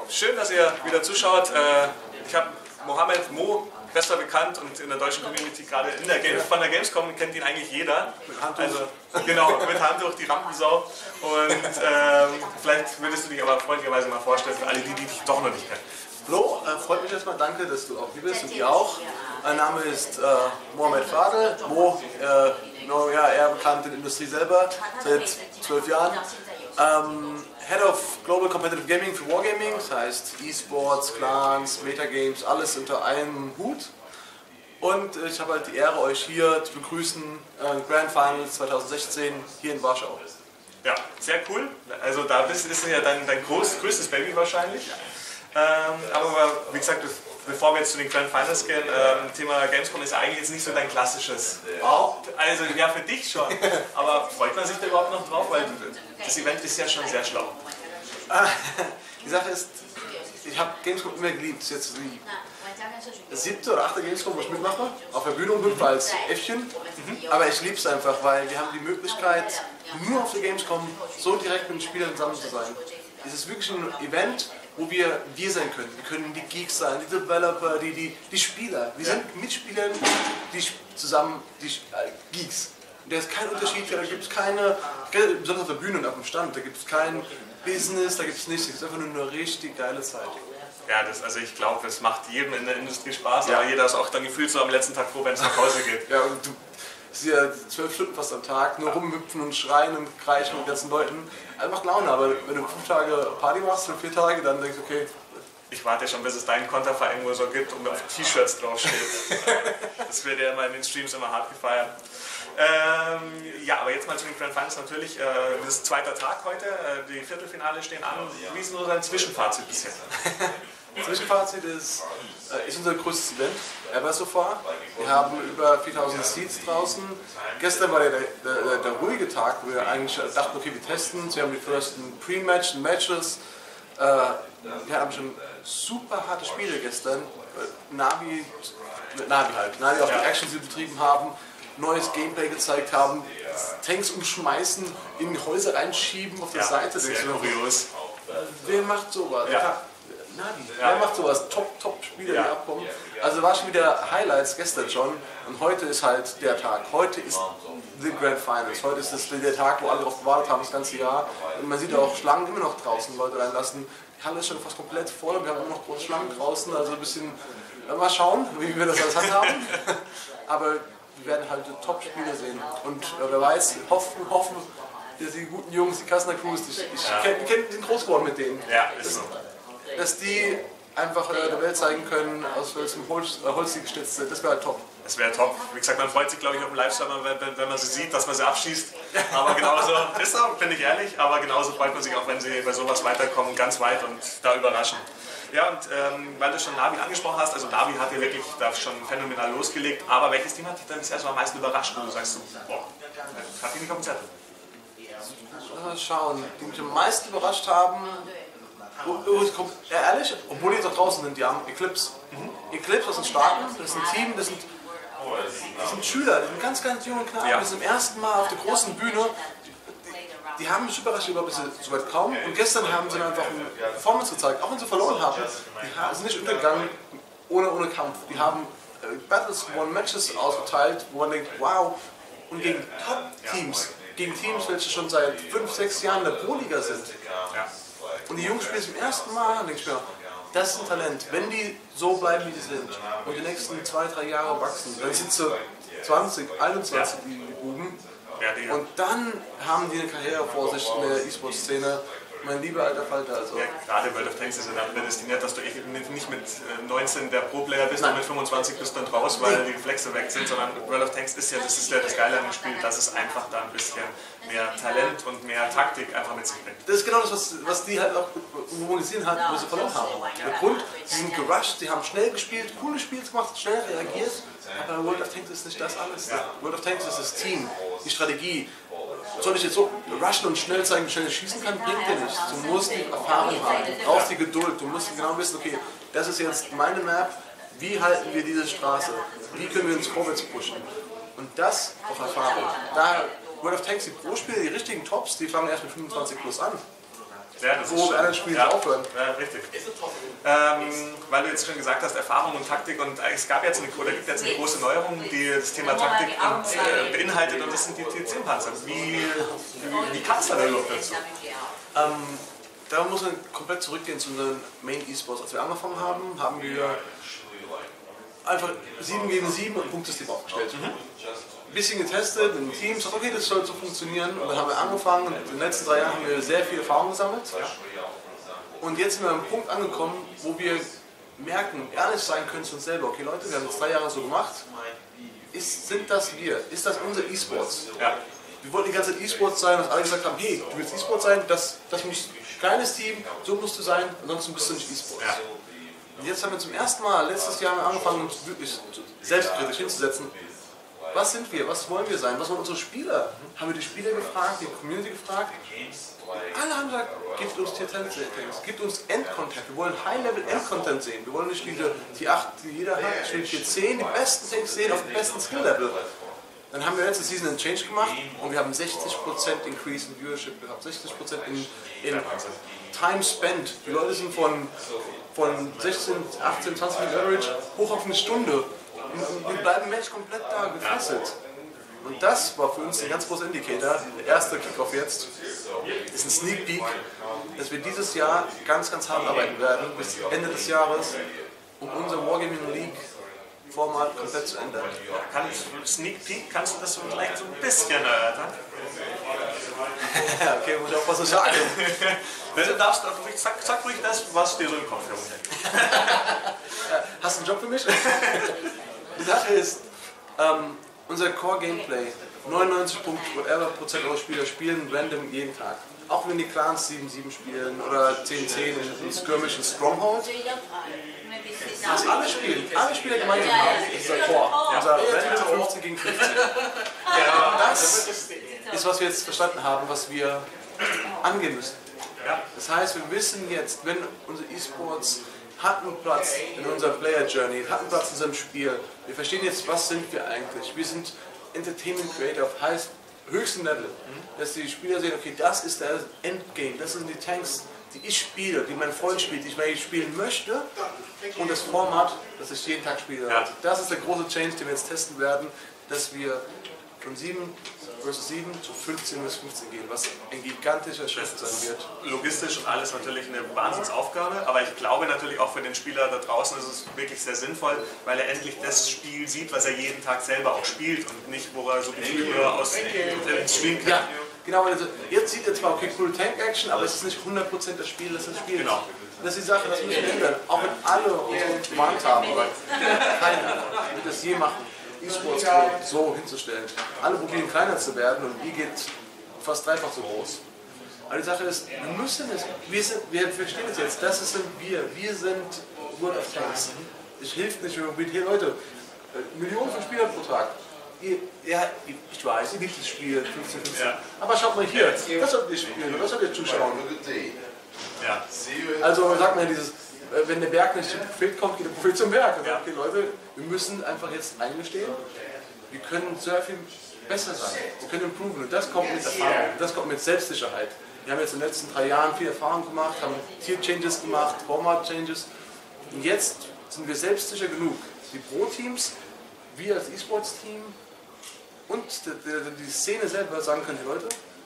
schön, dass ihr wieder zuschaut. Ich habe Mohammed Mo, besser bekannt und in der deutschen Community gerade von der Gamescom kennt ihn eigentlich jeder. Also genau, mit Handtuch, die Rampensau. Und vielleicht würdest du dich aber freundlicherweise mal vorstellen für alle, die dich doch noch nicht kennen. Hallo, freut mich erstmal, danke, dass du auch hier bist und ihr auch. Mein Name ist Mohammed Fadel, Mo, eher bekannt in der Industrie selber, seit 12 Jahren. Head of Global Competitive Gaming für Wargaming, das heißt E-Sports, Clans, Metagames, alles unter einem Hut. Und ich habe halt die Ehre, euch hier zu begrüßen, Grand Finals 2016 hier in Warschau. Ja, sehr cool. Also da ist ja dein größtes Baby wahrscheinlich. Aber wie gesagt, bevor wir jetzt zu den Grand Finals gehen, Thema Gamescom ist eigentlich jetzt nicht so dein klassisches Haupt. Also ja, für dich schon. Aber freut man sich da überhaupt noch drauf? Weil das Event ist ja schon sehr schlau. Die Sache ist, ich habe Gamescom immer geliebt. Das ist jetzt die 7. oder 8. Gamescom, wo ich mitmache. Auf der Bühne hüpfe als Äffchen. Aber ich liebe es einfach, weil wir haben die Möglichkeit, nur auf der Gamescom so direkt mit den Spielern zusammen zu sein. Es ist wirklich ein Event, wo wir sein können. Wir können die Geeks sein, die Developer, die Spieler. Wir sind Mitspieler, die zusammen Geeks. Und da ist kein Unterschied, da gibt es keine, besonders auf der Bühne und auf dem Stand, da gibt es kein Business, da gibt es nichts. Es ist einfach nur eine richtig geile Zeit. Ja, also ich glaube, es macht jedem in der Industrie Spaß, aber jeder ist auch dann gefühlt so am letzten Tag froh, wenn es nach Hause geht. Ja, und es ist ja 12 Stunden fast am Tag, nur rumhüpfen und schreien und kreischen mit den ganzen Leuten. Also macht Laune, aber wenn du 5 Tage Party machst und 4 Tage, dann denkst du, okay. Ich warte ja schon, bis es deinen Konterfei irgendwo so gibt und auf T-Shirts draufsteht. Das wird ja immer in den Streams immer hart gefeiert. Ja, aber jetzt mal zu den Grand Finals natürlich. Das ist 2. Tag heute, die Viertelfinale stehen an. Wie ist nur dein Zwischenfazit bisher? Zwischenfazit ist unser größtes Event ever so far. Wir haben über 4000 Seats draußen. Gestern war der ruhige Tag, wo wir eigentlich dachten, okay, wir testen es. Wir haben die ersten Matches. Wir haben schon super harte Spiele gestern. Navi auch die Actions, die wir betrieben haben, neues Gameplay gezeigt haben, Tanks umschmeißen, in Häuser reinschieben auf der Seite. Sehr kurios. Wer macht sowas? Ja. Navi. Wer macht sowas? Top-Spieler, die abkommen. Also war schon wieder Highlights gestern schon und heute ist halt der Tag. Heute ist the Grand Finals. Heute ist der Tag, wo alle darauf gewartet haben das ganze Jahr. Und man sieht auch Schlangen immer noch draußen, Leute reinlassen. Die Halle ist schon fast komplett voll und wir haben immer noch große Schlangen draußen. Also ein bisschen, mal schauen, wie wir das alles handhaben. Aber wir werden halt Top-Spiele sehen. Und wer weiß, hoffen, dass die guten Jungs, die Kassner Crews, wir sind groß geworden mit denen. Ja, ist so. Dass die einfach der Welt zeigen können, aus welchem Holz sie gestützt sind. Das wäre halt top. Das wäre top. Wie gesagt, man freut sich, glaube ich, auf dem Livestream, wenn man sie sieht, dass man sie abschießt. Aber genauso, ist so, bin ich ehrlich, aber genauso freut man sich auch, wenn sie bei sowas weiterkommen, ganz weit und da überraschen. Ja, und weil du schon Navi angesprochen hast, also Navi hat ja wirklich da schon phänomenal losgelegt, aber welches Team hat dich dann das erste Mal am meisten überrascht, wo du sagst, boah, hat dich nicht auf dem Zettel? Mal schauen, die mich am meisten überrascht haben. Ehrlich, obwohl die jetzt auch draußen sind, die haben Eclipse. Eclipse, das sind Staaten, das ist ein Team, das sind Schüler, das sind ganz junge Knaben, die sind zum ersten Mal auf der großen Bühne. Die haben mich überrascht, ob sie so weit kommen. Und gestern haben sie mir einfach eine Performance gezeigt, auch wenn sie verloren haben. Die sind nicht untergegangen ohne Kampf. Die haben Battles, Matches ausgeteilt, wo man denkt, wow. Und gegen Top-Teams, gegen Teams, welche schon seit 5, 6 Jahren in der Pro-Liga sind. Und die Jungs spielen zum ersten Mal, denke ich mir, das ist ein Talent. Wenn die so bleiben, wie sie sind und die nächsten 2, 3 Jahre wachsen, dann sind sie 20, 21, die Buben. Und dann haben die eine Karriere vor sich in der E-Sport-Szene. Mein lieber alter Falter. Also. Ja, gerade World of Tanks ist ja dann prädestiniert, dass du nicht mit 19 der Pro-Player bist und mit 25 bist dann raus, weil die Reflexe weg sind, sondern World of Tanks ist ja das Geile an dem Spiel, dass es einfach da ein bisschen mehr Talent und mehr Taktik einfach mit sich bringt. Das ist genau das, was die halt auch, wo wir gesehen haben, wo sie verloren haben. Der Grund, sie sind gerusht, sie haben schnell gespielt, coole Spiele gemacht, schnell reagiert, aber World of Tanks ist nicht das alles. World of Tanks ist das Team, die Strategie. Soll ich jetzt so rushen und schnell zeigen, wie schnell ich schießen kann, bringt dir nichts. Du musst die Erfahrung haben, du brauchst die Geduld, du musst genau wissen, okay, das ist jetzt meine Map, wie halten wir diese Straße, wie können wir uns vorwärts pushen. Und das auf Erfahrung. Da World of Tanks, die Pro-Spiele, die richtigen Tops, die fangen erst mit 25 plus an. Ja, das wo andere Spiele aufhören. Ja, richtig. Weil du jetzt schon gesagt hast, Erfahrung und Taktik, und es gab jetzt oder gibt jetzt eine große Neuerung, die das Thema Taktik beinhaltet, und das sind die T10-Panzer. Wie kam es da überhaupt dazu? Da muss man komplett zurückgehen zu unseren Main E-Sports. Als wir angefangen haben, haben wir einfach 7 gegen 7 und Punktesystem aufgestellt. Ein bisschen getestet in den Teams, okay, das soll so funktionieren, und dann haben wir angefangen, und in den letzten 3 Jahren haben wir sehr viel Erfahrung gesammelt. Und jetzt sind wir am Punkt angekommen, wo wir merken, ehrlich sein können zu uns selber, okay Leute, wir haben das 3 Jahre so gemacht, sind das wir? Ist das unser E-Sports? Ja. Wir wollten die ganze Zeit E-Sports sein, dass alle gesagt haben, hey, du willst E-Sports sein, das muss ein kleines Team, so musst du sein, ansonsten bist du nicht E-Sports. Ja. Und jetzt haben wir zum ersten Mal, letztes Jahr angefangen, uns wirklich selbstkritisch hinzusetzen. Was sind wir? Was wollen wir sein? Was wollen unsere Spieler? Haben wir die Spieler gefragt, die Community gefragt? Alle haben gesagt, gebt uns Tier-10-Settings, gebt uns End-Content. Wir wollen High-Level-End-Content sehen. Wir wollen nicht diese T8, die jeder hat. Ich will Tier-10, die besten Tanks sehen auf dem besten Skill-Level. Dann haben wir letzte Season einen Change gemacht und wir haben 60% Increase in Viewership gehabt, 60% in Time Spent. Die Leute sind von 16, 18, 20 Minuten Average hoch auf eine Stunde. Und wir bleiben im Match komplett da gefesselt. Und das war für uns ein ganz großer Indicator. Der erste Kickoff jetzt ist ein Sneak Peek, dass wir dieses Jahr ganz, ganz hart arbeiten werden, bis Ende des Jahres, um unser Wargaming League Format komplett zu ändern. Sneak Peek, kannst du das vielleicht so ein bisschen erörtern? Okay, muss ich auch was so sagen. Du darfst, sag ruhig das, was dir so im Kopf herumhängt. Hast du einen Job für mich? Die Sache ist, unser Core-Gameplay, 99% aller Spieler spielen random jeden Tag. Auch wenn die Clans 7-7 spielen oder 10-10 in Skirmish und Stronghold. Was alle Spieler gemeinsam haben, ist unser Core. Unser random 15 gegen 15. Das ist, was wir jetzt verstanden haben, was wir angehen müssen. Das heißt, wir wissen jetzt, wenn unser E-Sports hat einen Platz in unserer Player Journey, hat einen Platz in unserem Spiel. Wir verstehen jetzt, was sind wir eigentlich. Wir sind Entertainment Creator auf höchstem Level. Dass die Spieler sehen, okay, das ist der Endgame, das sind die Tanks, die ich spiele, die mein Freund spielt, die ich spielen möchte. Und das Format, das ich jeden Tag spiele. Ja. Das ist der große Change, den wir jetzt testen werden, dass wir von 7 versus 7 zu 15 versus 15 gehen, was ein gigantischer Schritt sein wird. Logistisch und alles natürlich eine Wahnsinnsaufgabe, aber ich glaube natürlich auch für den Spieler da draußen ist es wirklich sehr sinnvoll, weil er endlich das Spiel sieht, was er jeden Tag selber auch spielt und nicht, wo er so gefühlt nur aus dem Stream kann. Ja, genau, also jetzt sieht er zwar, okay, cool Tank-Action, aber es ist nicht 100% das Spiel, das spielt. Genau. Das ist die Sache, das müssen wir ändern. Auch wenn alle unsere Command haben, aber keiner wird das je machen. E-Sports so hinzustellen. Alle probieren kleiner zu werden und die geht fast dreifach so groß. Aber die Sache ist, wir müssen es, wir verstehen es jetzt, das sind wir sind World of Tanks. Es hilft nicht, wenn man hier Leute, Millionen von Spielern pro Tag. Ja, ich weiß, ihr liebt das Spiel 15-15. Ja. Aber schaut mal hier, das sollt ihr spielen, das sollt ihr zuschauen. Ja. Also sagt man dieses, wenn der Berg nicht zum Prophet kommt, geht der Prophet zum Berg. Und sagt, okay Leute, wir müssen einfach jetzt eingestehen, wir können sehr viel besser sein, wir können improven. Und das kommt mit Erfahrung, das kommt mit Selbstsicherheit. Wir haben jetzt in den letzten 3 Jahren viel Erfahrung gemacht, haben Tier-Changes gemacht, Format-Changes. Und jetzt sind wir selbstsicher genug. Die Pro-Teams, wir als E-Sports-Team und die Szene selber sagen können, hey Leute,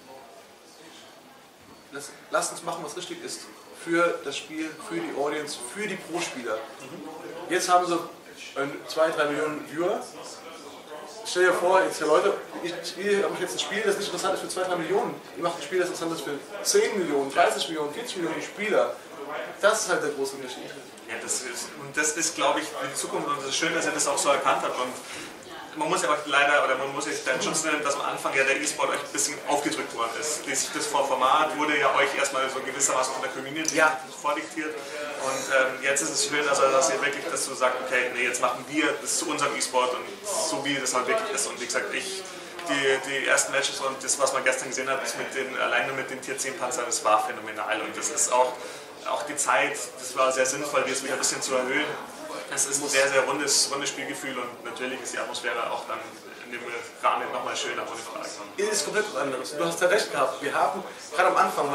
lasst uns machen, was richtig ist. Für das Spiel, für die Audience, für die Pro-Spieler. Jetzt haben sie 2-3 Millionen Viewer. Stell dir vor, jetzt, Leute, ich habe jetzt ein Spiel, das nicht interessant ist für 2-3 Millionen. Ihr macht ein Spiel, das interessant ist für 10 Millionen, 30 Millionen, 40 Millionen Spieler. Das ist halt der große Unterschied. Ja, das ist, glaube ich, die Zukunft, und es ist schön, dass ihr das auch so erkannt habt. Und man muss ja auch leider, oder man muss sich dann Schutz nennen, dass am Anfang ja der E-Sport euch ein bisschen aufgedrückt worden ist. Das Format wurde ja euch erstmal so gewissermaßen von der Community vordiktiert. Und jetzt ist es schön, dass ihr wirklich das so sagt, okay, nee, jetzt machen wir das zu unserem E-Sport und so wie das halt wirklich ist. Und wie gesagt, die ersten Matches und das, was man gestern gesehen hat, alleine mit den Tier-10-Panzern, das war phänomenal. Und das ist auch die Zeit, das war sehr sinnvoll, das wieder ein bisschen zu erhöhen. Es ist ein sehr, sehr rundes Spielgefühl und natürlich ist die Atmosphäre auch dann in dem Rahmen nochmal schöner, ohne Frage. Es ist komplett was anderes. Du hast ja recht gehabt. Wir haben gerade am Anfang, weil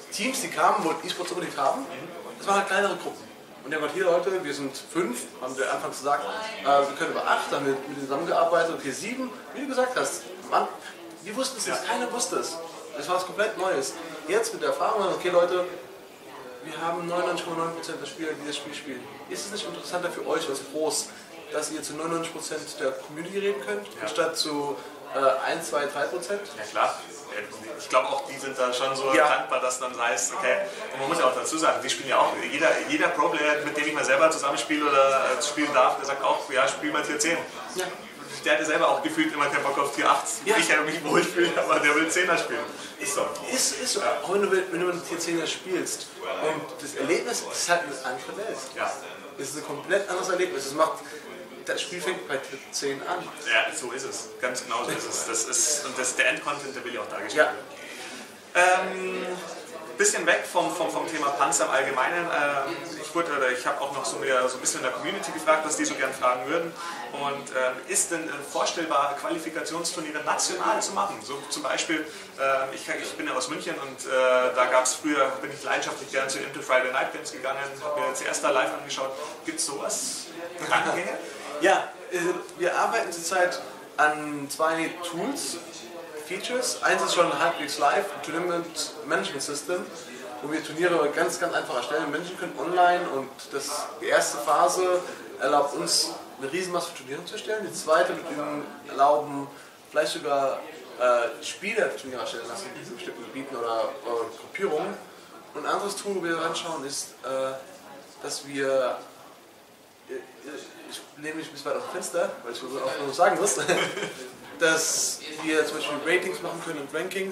Teams, die kamen, wollten E-Sports unbedingt haben. Das waren halt kleinere Gruppen. Und die haben gesagt, hier Leute, wir sind 5, haben wir anfangs gesagt, wir können über 8, haben wir mit denen zusammengearbeitet, okay 7, wie du gesagt hast, Mann, wir wussten es nicht, keiner wusste es. Das war was komplett Neues. Jetzt mit der Erfahrung, okay Leute, wir haben 99,9% der Spieler, die das Spiel spielen. Ist es nicht interessanter für euch als groß, dass ihr zu 99% der Community reden könnt, anstatt zu 1, 2, 3%? Ja klar. Ich glaube auch, die sind da schon so dankbar, dass dann heißt, okay, und man muss ja auch dazu sagen, die spielen ja auch, jeder Pro-Player, mit dem ich mal selber zusammenspiele oder spielen darf, der sagt auch, ja, spiel mal Tier 10. Ja. Der hatte selber auch gefühlt immer keinen Bock auf Tier 8. Ja. Ich hätte mich wohlfühlen, aber der will 10er spielen. Ist so. Ist so. Auch wenn du einen Tier 10er spielst und das Erlebnis ist halt eine andere Welt. Ja. Es ist ein komplett anderes Erlebnis. Das Spiel fängt bei Tier 10 an. Ja, so ist es. Ganz genau so ist es. Der Endcontent, der will ja auch dargestellt werden. Bisschen weg vom Thema Panzer im Allgemeinen. Ich habe auch noch so ein bisschen in der Community gefragt, was die so gern fragen würden. Und ist denn vorstellbar, Qualifikationsturniere national zu machen? So zum Beispiel, ich bin ja aus München und da gab es früher, bin ich leidenschaftlich gern zu Intel Friday Night Games gegangen, habe mir CS da live angeschaut. Gibt es sowas? Gedankengänge? Ja, wir arbeiten zurzeit an 2 Tools, Features. Eins ist schon halbwegs live, ein Tournament Management System, wo wir Turniere ganz einfach erstellen. Menschen können online und die erste Phase erlaubt uns eine Riesenmasse von Turnieren zu erstellen. Die zweite wird ihnen erlauben, vielleicht sogar Spieler Turniere erstellen lassen, in bestimmten Gebieten oder Gruppierungen. Und ein anderes Tool, wo wir anschauen, ist, dass wir ich lehne mich ein bisschen weit aus dem Fenster, weil ich auch nur sagen muss, dass wir zum Beispiel Ratings machen können und Rankings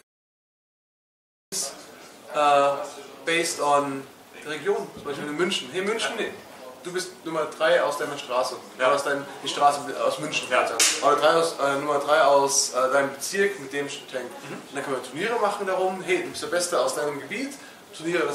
based on der Region, zum Beispiel in München. Hey München, du bist Nummer 3 aus deiner Straße, aus die Straße aus München. Ja. Oder Nummer 3 aus deinem Bezirk mit dem Tank. Und dann können wir Turniere machen darum, hey, du bist der Beste aus deinem Gebiet, Turniere,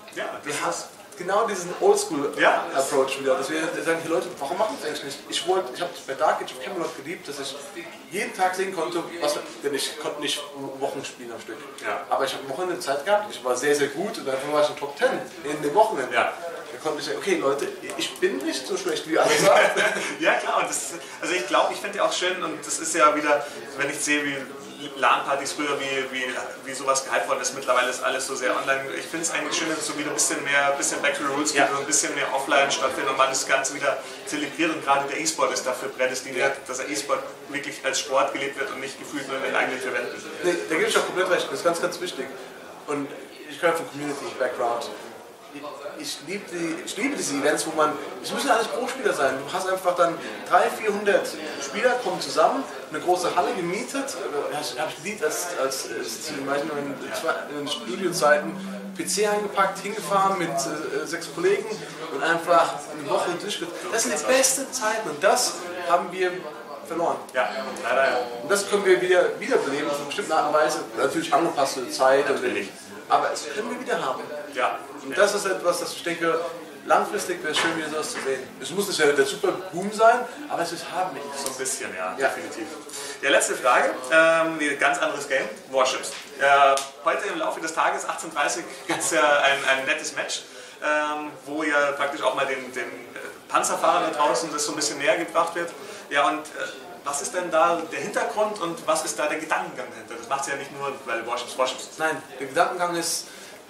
genau diesen Oldschool-Approach wieder, dass wir sagen, hey Leute, warum machen wir das eigentlich nicht? Ich habe bei Dark Age of Camelot geliebt, dass ich jeden Tag sehen konnte, denn ich konnte nicht Wochen spielen am Stück. Ja. Aber ich habe Wochenende Zeit gehabt, ich war sehr gut und dann war ich in Top 10 in den Wochenenden. Ja. Da konnte ich sagen, okay Leute, ich bin nicht so schlecht wie alle sagen. Ja klar, und ich finde ja auch schön, und das ist ja wieder, wenn ich sehe, wie LAN-Partys früher, wie sowas gehypt worden ist, mittlerweile ist alles so sehr online. Ich finde es eigentlich schön, dass es so wieder ein bisschen back to the roots gibt und ein bisschen mehr offline stattfindet und man das Ganze wieder zelebriert, und gerade der E-Sport ist dafür prädestiniert, dass der E-Sport wirklich als Sport gelebt wird und nicht gefühlt nur in den eigenen 4 Wänden. Nee, da gebe ich auch komplett recht, das ist ganz wichtig. Und ich komme vom Community-Background. Ich liebe diese Events, wo es müssen alles Pro-Spieler sein. Du hast einfach dann 300, 400 Spieler kommen zusammen, eine große Halle gemietet. Habe ich geliebt als Team, in den Studiozeiten, PC eingepackt, hingefahren mit 6 Kollegen und einfach eine Woche durchgeführt. Das sind die besten Zeiten und das haben wir verloren. Ja, leider ja. Und das können wir wiederbeleben, auf eine bestimmte Art und Weise, natürlich angepasste Zeit. Natürlich. Aber es können wir wieder haben. Ja. Und das ist etwas, das ich denke, langfristig wäre es schön, wieder sowas zu sehen. Es muss nicht der super Boom sein, aber es ist haben wir. So ein bisschen, ja, definitiv. Ja, letzte Frage, ganz anderes Game, Warships. Heute im Laufe des Tages, 18:30 Uhr, gibt es ja ein nettes Match, wo ja praktisch auch mal den Panzerfahrern da draußen das so ein bisschen näher gebracht wird. Ja, und was ist denn da der Hintergrund und was ist da der Gedankengang dahinter? Das macht es ja nicht nur, weil Warships ist. Nein, der Gedankengang ist,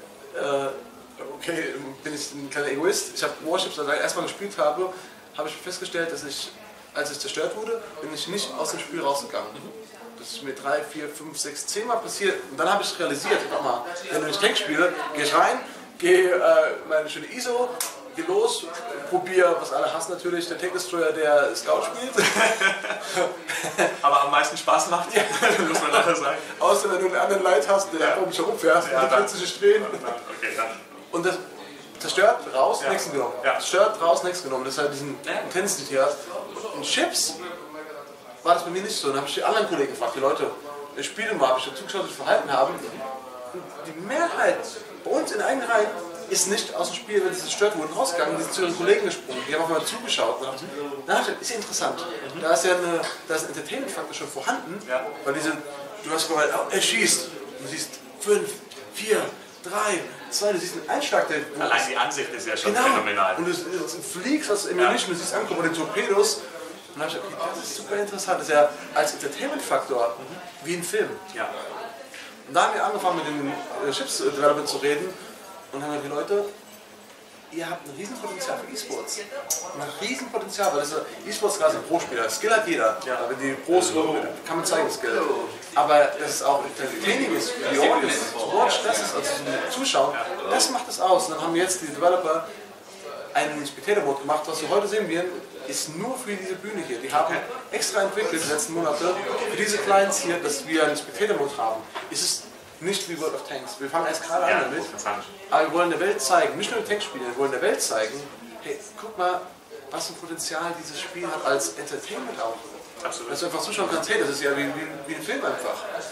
okay, bin ich ein kleiner Egoist. Ich habe Warships, als ich erstmal gespielt habe, habe ich festgestellt, dass als es zerstört wurde, bin ich nicht aus dem Spiel rausgegangen. Das ist mir 3, 4, 5, 6, 10 Mal passiert. Und dann habe ich realisiert, wenn ich Tank spiele, gehe ich rein, gehe meine schöne ISO, geh los, probier, was alle hassen natürlich, der Tank Destroyer, der Scout spielt. Aber am meisten Spaß macht, ja. Muss man leider sagen. Außer wenn du einen anderen Light hast, der um dich herumfährst, ja, dann kannst du dich drehen. Okay, dann. Und das zerstört, raus, nächsten genommen. Ja. Zerstört, raus, nächsten genommen. Das ist halt diesen Intensity hier. In Chips war das bei mir nicht so. Dann habe ich die anderen Kollegen gefragt, die Leute, ich spiele mal, habe ich dazu geschaut, wie sie verhalten haben. Und die Mehrheit bei uns in eigenen Reihen ist nicht aus dem Spiel, wenn sie zerstört wurden, rausgegangen, die sind zu ihren Kollegen gesprungen. Die haben auch mal zugeschaut. Und dann ist ja interessant. Da ist ja ein Entertainment-Faktor schon vorhanden, weil du hast gehört, er schießt. Du siehst 5, 4, 3, 2, du siehst einen Einschlag, der... Allein die Ansicht ist ja schon genau. phänomenal. Und du fliegst aus Ammunition, du siehst ankommen und den Torpedos. Und dann habe ich gedacht, okay, das ist super interessant. Das ist ja als Entertainment-Faktor wie ein Film. Ja. Und da haben wir angefangen mit den Chips-Developern zu reden und haben gesagt, die Leute, ihr habt ein Riesenpotenzial für E-Sports. Ein Riesenpotenzial, weil E-Sports ist quasi ein Pro-Spieler. Skill hat jeder. Ja. Wenn die Pros kann man zeigen, Skill. Aber dass es auch Training ist für die Audience, zu watch, das ist also zum Zuschauen, das macht es aus. Und dann haben wir jetzt die Developer einen Spectator-Mode gemacht, was wir heute sehen werden, ist nur für diese Bühne hier. Die haben extra entwickelt die letzten Monate für diese Clients hier, dass wir einen Spectator-Mode haben. Es ist nicht wie World of Tanks. Wir fangen erst gerade an damit. Aber wir wollen der Welt zeigen, nicht nur Tanks spielen, wir wollen der Welt zeigen, hey, guck mal, was für ein Potenzial dieses Spiel hat als Entertainment auch. Absolut. Dass du einfach zuschauen kannst, hey, das ist ja wie ein Film einfach.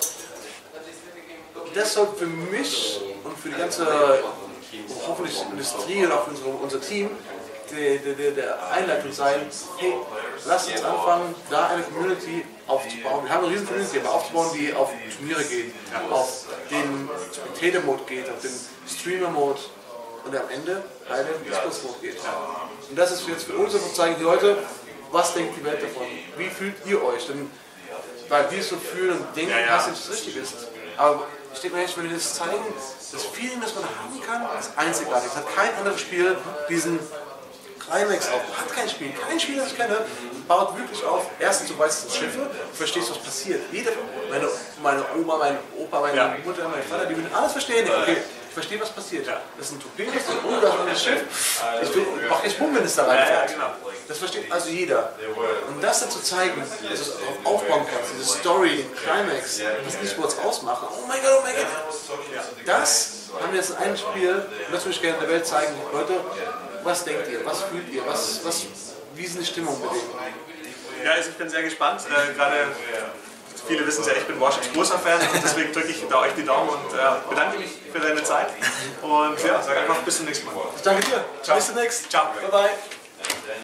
Das soll für mich und für die ganze hoffentlich Industrie und auch für unser Team der Einleitung sein, hey, lass uns anfangen, da eine Community aufzubauen. Wir haben eine riesen Community, aber aufzubauen, die auf Turniere geht, auf den Spectator-Mode geht, auf den Streamer-Mode und am Ende einen E-Sports-Mode geht. Und das ist jetzt für uns, zu zeigen, die Leute, was denkt die Welt davon? Wie fühlt ihr euch? Denn, weil wir es so fühlen und denken, dass es richtig ist. Aber ich denke mir, wenn wir das zeigen, das Feeling, das man haben kann, ist einzigartig. Es hat kein anderes Spiel diesen Climax auf. Hat kein Spiel, das ich kenne, baut wirklich auf. Erstens, du weißt, es sind Schiffe, du verstehst, was passiert. Meine Oma, mein Opa, meine Mutter, mein Vater, die würden alles verstehen. Okay, ich verstehe, was passiert. Das sind Torpedos, das ist ein Schiff. Ich mache nicht Bumm, wenn es da reinfährt. Das versteht also jeder. Und das dann zu zeigen, dass du es aufbauen kannst, diese Story, den Climax, was E-Sports ausmachen. Oh mein Gott, das haben wir jetzt in einem Spiel, und das würde ich gerne der Welt zeigen. Leute, was denkt ihr, was fühlt ihr, wie ist die Stimmung bei denen? Ja, also ich bin sehr gespannt. Gerade viele wissen es ja, ich bin Warships großer Fan und deswegen drücke ich da euch die Daumen und bedanke mich für deine Zeit. Und ja, sage einfach bis zum nächsten Mal. Ich danke dir. Ciao. Bis zum nächsten. Ciao. Bye bye.